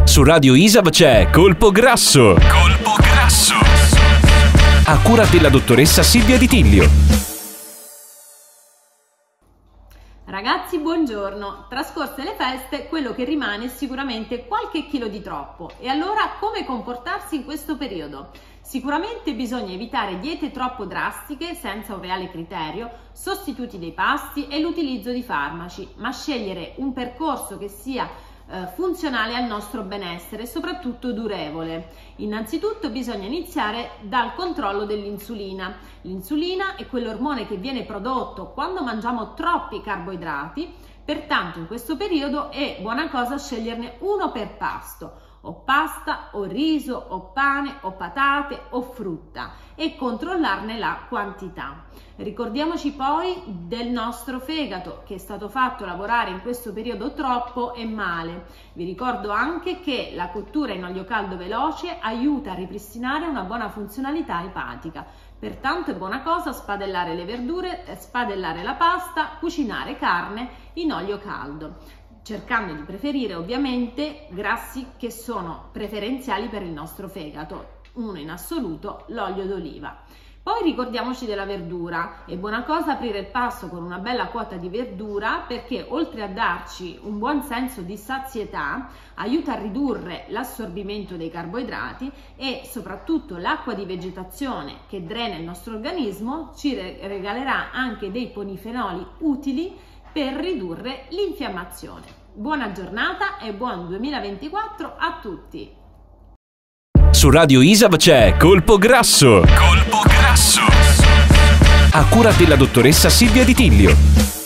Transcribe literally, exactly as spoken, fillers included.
Su Radio Isab c'è Colpo Grasso. Colpo Grasso. A cura della dottoressa Silvia Di Tiglio. Ragazzi, buongiorno. Trascorse le feste, quello che rimane è sicuramente qualche chilo di troppo. E allora come comportarsi in questo periodo? Sicuramente bisogna evitare diete troppo drastiche senza un reale criterio, sostituti dei pasti e l'utilizzo di farmaci, ma scegliere un percorso che sia funzionale al nostro benessere e soprattutto durevole. Innanzitutto bisogna iniziare dal controllo dell'insulina. L'insulina è quell'ormone che viene prodotto quando mangiamo troppi carboidrati, pertanto in questo periodo è buona cosa sceglierne uno per pasto, o pasta, o riso, o pane, o patate, o frutta, e controllarne la quantità. Ricordiamoci poi del nostro fegato, che è stato fatto lavorare in questo periodo troppo e male. Vi ricordo anche che la cottura in olio caldo veloce aiuta a ripristinare una buona funzionalità epatica. Pertanto è buona cosa spadellare le verdure, spadellare la pasta, cucinare carne in olio caldo, cercando di preferire ovviamente grassi che sono preferenziali per il nostro fegato, uno in assoluto, l'olio d'oliva. Poi ricordiamoci della verdura, è buona cosa aprire il pasto con una bella quota di verdura perché oltre a darci un buon senso di sazietà aiuta a ridurre l'assorbimento dei carboidrati e soprattutto l'acqua di vegetazione che drena il nostro organismo ci regalerà anche dei polifenoli utili per ridurre l'infiammazione. Buona giornata e buon duemilaventiquattro a tutti! Su Radio Isab c'è Colpo Grasso. Colpo Grasso. A cura della dottoressa Silvia Di Tiglio.